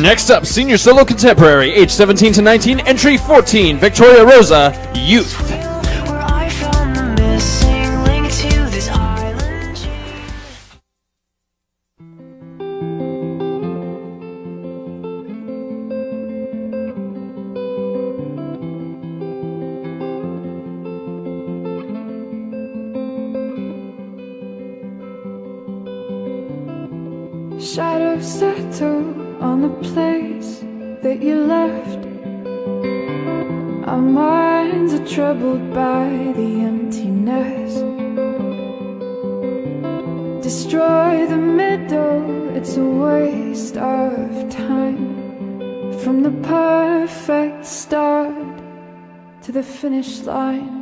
Next up, senior solo contemporary, age 17 to 19, entry 14, Victoria Rosa, Youth. Shadows settle on the place that you left. Our minds are troubled by the emptiness. Destroy the middle, it's a waste of time. From the perfect start to the finish line.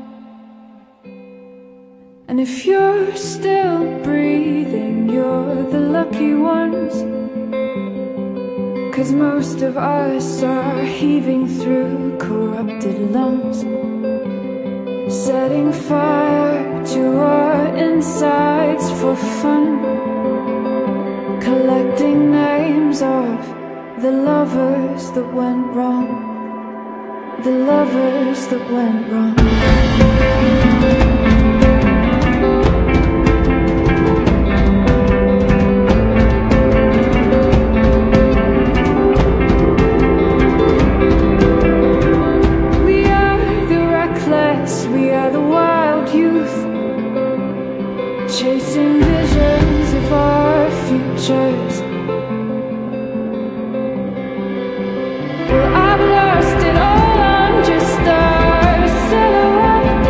And if you're still breathing, you're the lucky ones. 'Cause most of us are heaving through corrupted lungs, setting fire to our insides for fun, collecting names of the lovers that went wrong, the lovers that went wrong. Chasing visions of our futures. Well, I've lost it all, I'm just a silhouette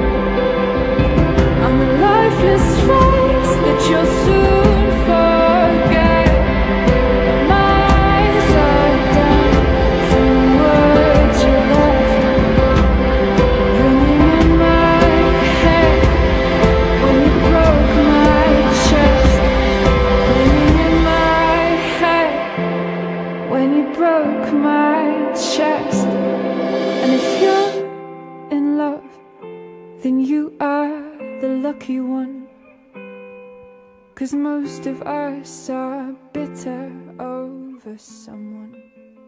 on the lifeless face that you'll soon forget. My eyes are down from the words you left, ringing in my head when you broke my chest, ringing in my head when you broke my chest. And if you're in love, then you are the lucky one. 'Cause most of us are bitter over someone.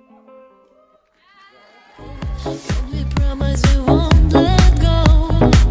We promise we won't let go.